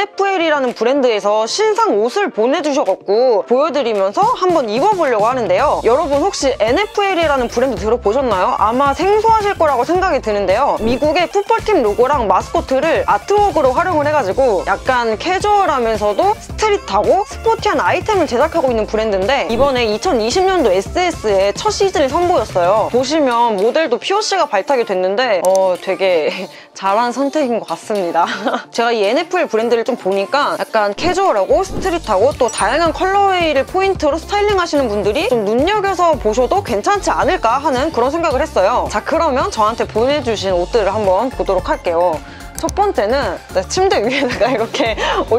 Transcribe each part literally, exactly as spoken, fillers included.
엔에프엘이라는 브랜드에서 신상 옷을 보내주셔갖고 보여드리면서 한번 입어보려고 하는데요. 여러분 혹시 엔에프엘이라는 브랜드 들어보셨나요? 아마 생소하실 거라고 생각이 드는데요. 미국의 풋볼팀 로고랑 마스코트를 아트웍으로 활용을 해가지고 약간 캐주얼하면서도 스트릿하고 스포티한 아이템을 제작하고 있는 브랜드인데 이번에 이천이십 년도 에스에스의 첫 시즌을 선보였어요. 보시면 모델도 피오씨가 발탁이 됐는데 어 되게 잘한 선택인 것 같습니다. 제가 이 엔에프엘 브랜드를 좀 보니까 약간 캐주얼하고 스트릿하고 또 다양한 컬러웨이를 포인트로 스타일링 하시는 분들이 좀 눈여겨서 보셔도 괜찮지 않을까 하는 그런 생각을 했어요. 자, 그러면 저한테 보내주신 옷들을 한번 보도록 할게요. 첫 번째는 침대 위에다가 이렇게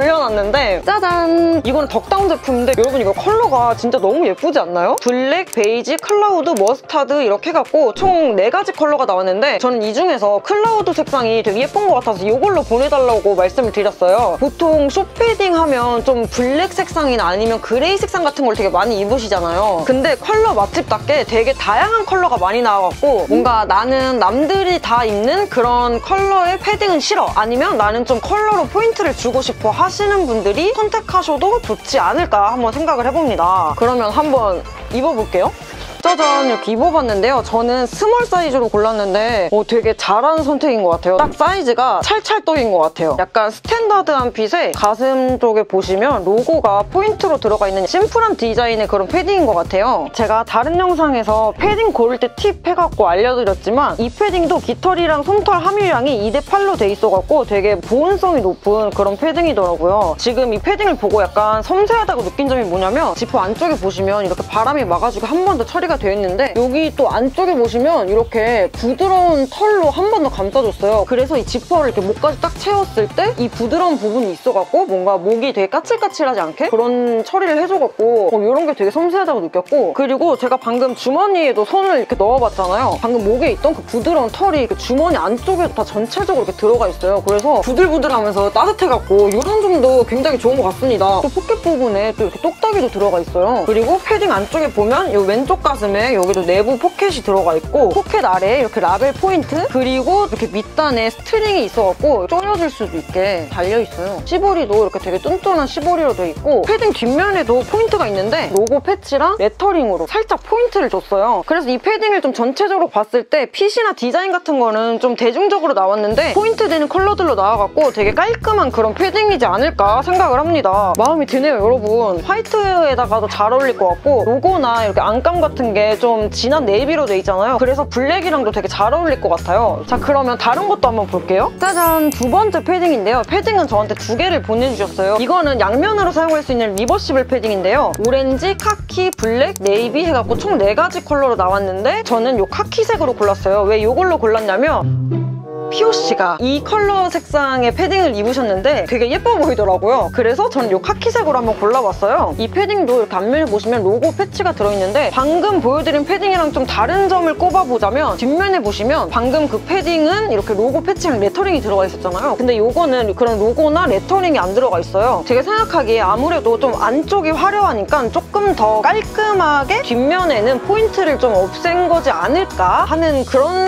올려놨는데 짜잔! 이거는 덕다운 제품인데 여러분 이거 컬러가 진짜 너무 예쁘지 않나요? 블랙, 베이지, 클라우드, 머스타드 이렇게 해갖고 총 네 가지 컬러가 나왔는데 저는 이 중에서 클라우드 색상이 되게 예쁜 것 같아서 이걸로 보내달라고 말씀을 드렸어요. 보통 숏패딩 하면 좀 블랙 색상이나 아니면 그레이 색상 같은 걸 되게 많이 입으시잖아요. 근데 컬러 맛집답게 되게 다양한 컬러가 많이 나와갖고 뭔가 나는 남들이 다 입는 그런 컬러의 패딩은 싫어, 아니면 나는 좀 컬러로 포인트를 주고 싶어 하시는 분들이 선택하셔도 좋지 않을까 한번 생각을 해봅니다. 그러면 한번 입어볼게요. 짜잔! 이렇게 입어봤는데요. 저는 스몰 사이즈로 골랐는데 어, 되게 잘한 선택인 것 같아요. 딱 사이즈가 찰찰떡인 것 같아요. 약간 스탠다드한 핏에 가슴 쪽에 보시면 로고가 포인트로 들어가 있는 심플한 디자인의 그런 패딩인 것 같아요. 제가 다른 영상에서 패딩 고를 때 팁 해갖고 알려드렸지만 이 패딩도 깃털이랑 솜털 함유량이 이 대 팔로 돼 있어갖고 되게 보온성이 높은 그런 패딩이더라고요. 지금 이 패딩을 보고 약간 섬세하다고 느낀 점이 뭐냐면 지퍼 안쪽에 보시면 이렇게 바람이 막아주고 한 번 더 처리가 되어 있는데 여기 또 안쪽에 보시면 이렇게 부드러운 털로 한 번 더 감싸줬어요. 그래서 이 지퍼를 이렇게 목까지 딱 채웠을 때 이 부드러운 부분이 있어갖고 뭔가 목이 되게 까칠까칠하지 않게 그런 처리를 해줘갖고 어, 이런 게 되게 섬세하다고 느꼈고, 그리고 제가 방금 주머니에도 손을 이렇게 넣어봤잖아요. 방금 목에 있던 그 부드러운 털이 그 주머니 안쪽에 다 전체적으로 이렇게 들어가 있어요. 그래서 부들부들하면서 따뜻해갖고 이런 점도 굉장히 좋은 것 같습니다. 또 포켓 부분에 또 이렇게 똑딱이도 들어가 있어요. 그리고 패딩 안쪽에 보면 이 왼쪽 가슴에 여기도 내부 포켓이 들어가 있고 포켓 아래에 이렇게 라벨 포인트, 그리고 이렇게 밑단에 스트링이 있어갖고 조여질 수도 있게 달려있어요. 시보리도 이렇게 되게 뚠뚠한 시보리로 돼 있고 패딩 뒷면에도 포인트가 있는데 로고 패치랑 레터링으로 살짝 포인트를 줬어요. 그래서 이 패딩을 좀 전체적으로 봤을 때 핏이나 디자인 같은 거는 좀 대중적으로 나왔는데 포인트 되는 컬러들로 나와갖고 되게 깔끔한 그런 패딩이지 않을까 생각을 합니다. 마음이 드네요, 여러분. 화이트에다가도 잘 어울릴 것 같고 로고나 이렇게 안감 같은 게 좀 진한 네이비로 돼 있잖아요. 그래서 블랙이랑도 되게 잘 어울릴 것 같아요. 자, 그러면 다른 것도 한번 볼게요. 짜잔! 두 번째 패딩인데요. 패딩은 저한테 두 개를 보내주셨어요. 이거는 양면으로 사용할 수 있는 리버시블 패딩인데요. 오렌지, 카키, 블랙, 네이비 해갖고 총 네 가지 컬러로 나왔는데 저는 이 카키색으로 골랐어요. 왜 이걸로 골랐냐면 피오씨가 이 컬러 색상의 패딩을 입으셨는데 되게 예뻐 보이더라고요. 그래서 저는 이 카키색으로 한번 골라봤어요. 이 패딩도 이렇게 앞면에 보시면 로고 패치가 들어있는데 방금 보여드린 패딩이랑 좀 다른 점을 꼽아보자면 뒷면에 보시면 방금 그 패딩은 이렇게 로고 패치랑 레터링이 들어가 있었잖아요. 근데 이거는 그런 로고나 레터링이 안 들어가 있어요. 제가 생각하기에 아무래도 좀 안쪽이 화려하니까 조금 더 깔끔하게 뒷면에는 포인트를 좀 없앤 거지 않을까 하는 그런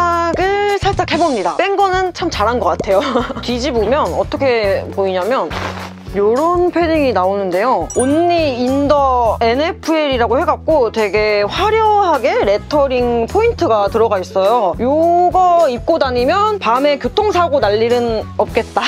생각을 살짝 해봅니다. 뺀 거는 참 잘한 것 같아요. 뒤집으면 어떻게 보이냐면 요런 패딩이 나오는데요. Only in the 엔에프엘이라고 해갖고 되게 화려하게 레터링 포인트가 들어가 있어요. 요거 입고 다니면 밤에 교통사고 날 일은 없겠다.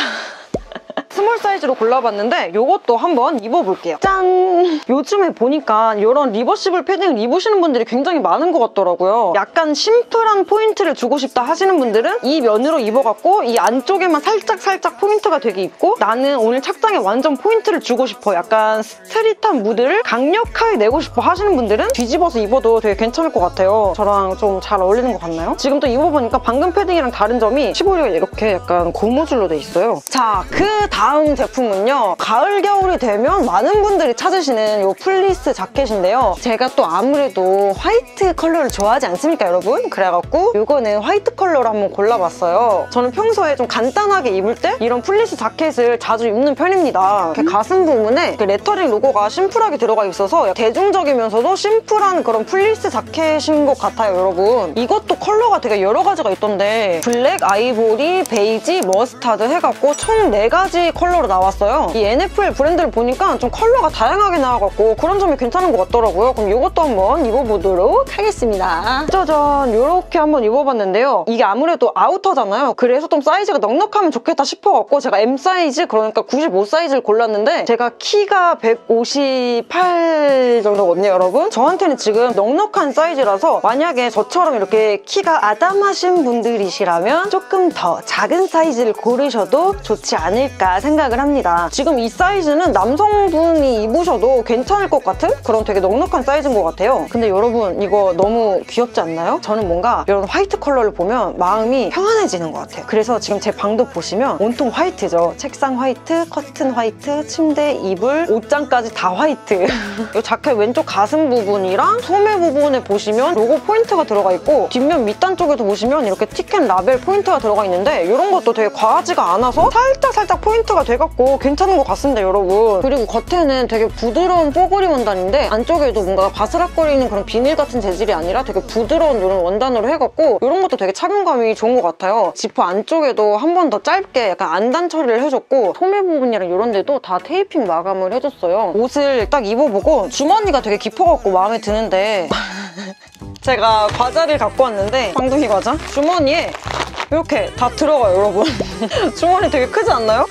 스몰 사이즈로 골라봤는데 이것도 한번 입어볼게요. 짠! 요즘에 보니까 이런 리버시블 패딩을 입으시는 분들이 굉장히 많은 것 같더라고요. 약간 심플한 포인트를 주고 싶다 하시는 분들은 이 면으로 입어갖고 이 안쪽에만 살짝 살짝 포인트가 되게 있고 나는 오늘 착장에 완전 포인트를 주고 싶어, 약간 스트릿한 무드를 강력하게 내고 싶어 하시는 분들은 뒤집어서 입어도 되게 괜찮을 것 같아요. 저랑 좀 잘 어울리는 것 같나요? 지금 또 입어보니까 방금 패딩이랑 다른 점이 시보리가 이렇게 약간 고무줄로 돼 있어요. 자, 그 다음 제품은요. 가을, 겨울이 되면 많은 분들이 찾으시는 이 플리스 자켓인데요. 제가 또 아무래도 화이트 컬러를 좋아하지 않습니까, 여러분? 그래갖고 이거는 화이트 컬러로 한번 골라봤어요. 저는 평소에 좀 간단하게 입을 때 이런 플리스 자켓을 자주 입는 편입니다. 이렇게 가슴 부분에 레터링 로고가 심플하게 들어가 있어서 대중적이면서도 심플한 그런 플리스 자켓인 것 같아요, 여러분. 이것도 컬러가 되게 여러 가지가 있던데 블랙, 아이보리, 베이지, 머스타드 해갖고 총 네 가지 컬러로 나왔어요. 이 엔에프엘 브랜드를 보니까 좀 컬러가 다양하게 나와갖고 그런 점이 괜찮은 것 같더라고요. 그럼 이것도 한번 입어보도록 하겠습니다. 짜잔! 이렇게 한번 입어봤는데요. 이게 아무래도 아우터잖아요. 그래서 좀 사이즈가 넉넉하면 좋겠다 싶어갖고 제가 엠 사이즈, 그러니까 구십오 사이즈를 골랐는데 제가 키가 백오십팔 정도거든요, 여러분. 저한테는 지금 넉넉한 사이즈라서 만약에 저처럼 이렇게 키가 아담하신 분들이시라면 조금 더 작은 사이즈를 고르셔도 좋지 않을까 생각을 합니다. 지금 이 사이즈는 남성분이 입으셔도 괜찮을 것 같은 그런 되게 넉넉한 사이즈인 것 같아요. 근데 여러분 이거 너무 귀엽지 않나요? 저는 뭔가 이런 화이트 컬러를 보면 마음이 평안해지는 것 같아요. 그래서 지금 제 방도 보시면 온통 화이트죠. 책상 화이트, 커튼 화이트, 침대, 이불, 옷장까지 다 화이트. 이 자켓 왼쪽 가슴 부분이랑 소매 부분에 보시면 로고 포인트가 들어가 있고 뒷면 밑단 쪽에도 보시면 이렇게 티켓 라벨 포인트가 들어가 있는데 이런 것도 되게 과하지가 않아서 살짝 살짝 포인트가 돼갖고 괜찮은 것 같습니다, 여러분. 그리고 겉에는 되게 부드러운 뽀글이 원단인데 안쪽에도 뭔가 바스락거리는 그런 비닐 같은 재질이 아니라 되게 부드러운 이런 원단으로 해갖고 이런 것도 되게 착용감이 좋은 것 같아요. 지퍼 안쪽에도 한 번 더 짧게 약간 안단 처리를 해줬고 소매 부분이랑 이런 데도 다 테이핑 마감을 해줬어요. 옷을 딱 입어보고 주머니가 되게 깊어갖고 마음에 드는데 제가 과자를 갖고 왔는데 방둥이 과자? 주머니에 이렇게 다 들어가요, 여러분. 주머니 되게 크지 않나요?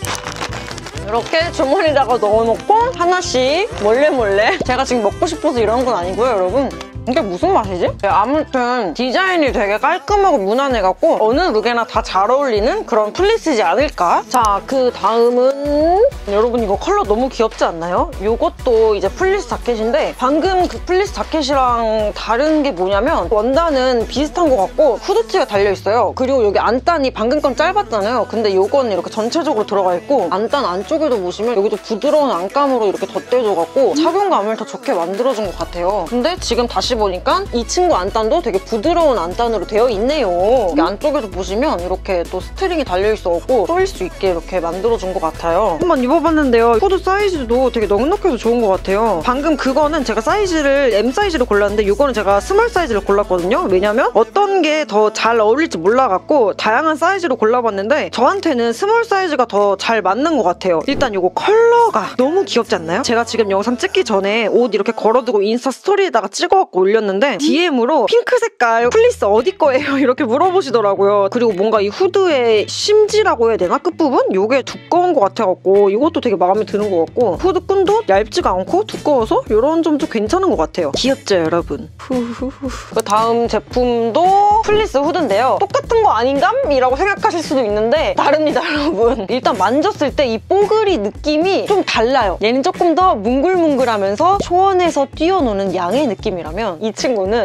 이렇게 주머니에다가 넣어놓고 하나씩 몰래 몰래 제가 지금 먹고 싶어서 이런 건 아니고요, 여러분. 이게 무슨 맛이지? 아무튼 디자인이 되게 깔끔하고 무난해갖고 어느 룩에나 다 잘 어울리는 그런 플리스지 않을까? 자, 그 다음은 여러분 이거 컬러 너무 귀엽지 않나요? 이것도 이제 플리스 자켓인데 방금 그 플리스 자켓이랑 다른 게 뭐냐면 원단은 비슷한 것 같고 후드티가 달려있어요. 그리고 여기 안단이 방금 건 짧았잖아요. 근데 이거는 이렇게 전체적으로 들어가 있고 안단 안쪽에도 보시면 여기도 부드러운 안감으로 이렇게 덧대줘갖고 착용감을 더 좋게 만들어준 것 같아요. 근데 지금 다시 보니까 이 친구 안단도 되게 부드러운 안단으로 되어 있네요. 여기 안쪽에도 보시면 이렇게 또 스트링이 달려있어갖고 쏘일 수 있게 이렇게 만들어준 것 같아요. 한번 입어봤는데요. 코드 사이즈도 되게 넉넉해서 좋은 것 같아요. 방금 그거는 제가 사이즈를 엠 사이즈를 골랐는데 이거는 제가 스몰 사이즈를 골랐거든요. 왜냐면 어떤 게 더 잘 어울릴지 몰라갖고 다양한 사이즈로 골라봤는데 저한테는 스몰 사이즈가 더 잘 맞는 것 같아요. 일단 이거 컬러가 너무 귀엽지 않나요? 제가 지금 영상 찍기 전에 옷 이렇게 걸어두고 인스타 스토리에다가 찍어갖고 올렸는데 디엠으로 핑크 색깔 플리스 어디 거예요? 이렇게 물어보시더라고요. 그리고 뭔가 이 후드의 심지라고 해야 되나? 끝부분? 이게 두꺼운 것 같아갖고 이것도 되게 마음에 드는 것 같고 후드끈도 얇지가 않고 두꺼워서 이런 점도 괜찮은 것 같아요. 귀엽죠, 여러분? 후후후. 그 다음 제품도 플리스 후드인데요. 똑같은 거 아닌감? 이라고 생각하실 수도 있는데 다릅니다, 여러분. 일단 만졌을 때 이 뽀글이 느낌이 좀 달라요. 얘는 조금 더 뭉글뭉글하면서 초원에서 뛰어노는 양의 느낌이라면 이 친구는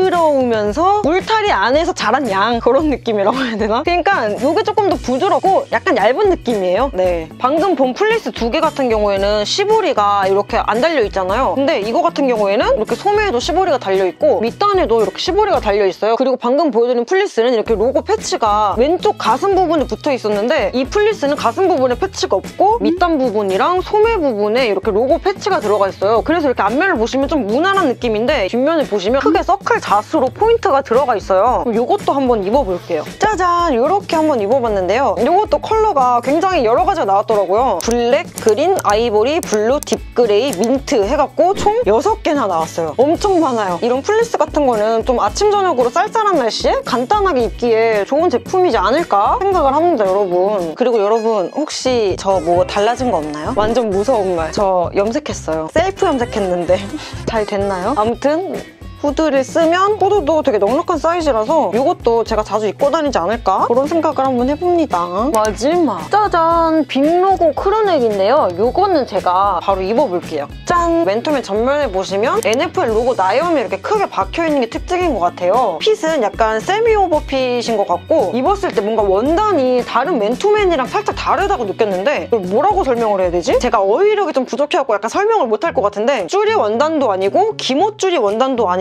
부드러우면서 울타리 안에서 자란 양 그런 느낌이라고 해야 되나? 그러니까 이게 조금 더 부드럽고 약간 얇은 느낌이에요. 네. 방금 본 플리스 두 개 같은 경우에는 시보리가 이렇게 안 달려있잖아요. 근데 이거 같은 경우에는 이렇게 소매에도 시보리가 달려있고 밑단에도 이렇게 시보리가 달려있어요. 그리고 방금 보여드린 플리스는 이렇게 로고 패치가 왼쪽 가슴 부분에 붙어있었는데 이 플리스는 가슴 부분에 패치가 없고 밑단 부분이랑 소매 부분에 이렇게 로고 패치가 들어가 있어요. 그래서 이렇게 앞면을 보시면 좀 무난한 느낌인데 뒷면을 보시면 크게 서클 자수로 포인트가 들어가 있어요. 이것도 한번 입어볼게요. 짜잔! 이렇게 한번 입어봤는데요. 이것도 컬러가 굉장히 여러 가지가 나왔더라고요. 블랙, 그린, 아이보리, 블루, 딥그레이, 민트 해갖고 총 여섯 개나 나왔어요. 엄청 많아요. 이런 플리스 같은 거는 좀 아침, 저녁으로 쌀쌀한 날씨에 간단하게 입기에 좋은 제품이지 않을까 생각을 합니다, 여러분. 그리고 여러분 혹시 저 뭐 달라진 거 없나요? 완전 무서운 말. 저 염색했어요. 셀프 염색했는데 잘 됐나요? 아무튼 후드를 쓰면 후드도 되게 넉넉한 사이즈라서 이것도 제가 자주 입고 다니지 않을까? 그런 생각을 한번 해봅니다. 마지막! 짜잔! 빅로고 크루넥인데요. 이거는 제가 바로 입어볼게요. 짠! 맨투맨 전면에 보시면 엔에프엘 로고 나염이 이렇게 크게 박혀있는 게 특징인 것 같아요. 핏은 약간 세미 오버핏인 것 같고 입었을 때 뭔가 원단이 다른 맨투맨이랑 살짝 다르다고 느꼈는데 이걸 뭐라고 설명을 해야 되지? 제가 어휘력이 좀 부족해갖고 약간 설명을 못할 것 같은데 줄이 원단도 아니고 기모 줄이 원단도 아닌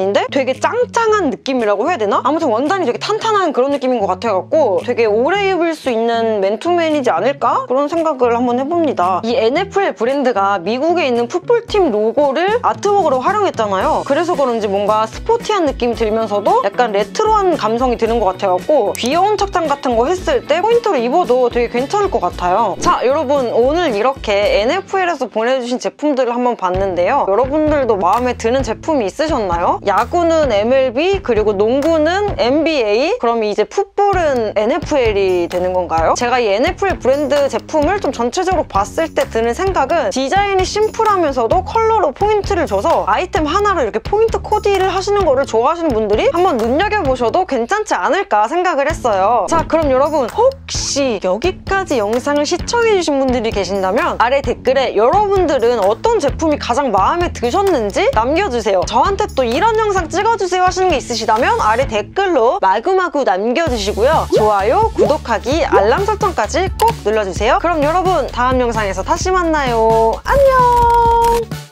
제품인데 되게 짱짱한 느낌이라고 해야 되나? 아무튼 원단이 되게 탄탄한 그런 느낌인 것 같아갖고 되게 오래 입을 수 있는 맨투맨이지 않을까? 그런 생각을 한번 해봅니다. 이 엔에프엘 브랜드가 미국에 있는 풋볼팀 로고를 아트웍으로 활용했잖아요. 그래서 그런지 뭔가 스포티한 느낌이 들면서도 약간 레트로한 감성이 드는 것 같아갖고 귀여운 착장 같은 거 했을 때 포인트로 입어도 되게 괜찮을 것 같아요. 자, 여러분 오늘 이렇게 엔에프엘에서 보내주신 제품들을 한번 봤는데요. 여러분들도 마음에 드는 제품이 있으셨나요? 야구는 엠엘비, 그리고 농구는 엔비에이, 그럼 이제 풋볼은 엔에프엘이 되는 건가요? 제가 이 엔에프엘 브랜드 제품을 좀 전체적으로 봤을 때 드는 생각은 디자인이 심플하면서도 컬러로 포인트를 줘서 아이템 하나를 이렇게 포인트 코디를 하시는 거를 좋아하시는 분들이 한번 눈여겨보셔도 괜찮지 않을까 생각을 했어요. 자, 그럼 여러분 혹시 여기까지 영상을 시청해주신 분들이 계신다면 아래 댓글에 여러분들은 어떤 제품이 가장 마음에 드셨는지 남겨주세요. 저한테 또 이런 영상 찍어주세요 하시는 게 있으시다면 아래 댓글로 마구마구 남겨주시고요. 좋아요, 구독하기, 알람 설정까지 꼭 눌러주세요. 그럼 여러분 다음 영상에서 다시 만나요. 안녕!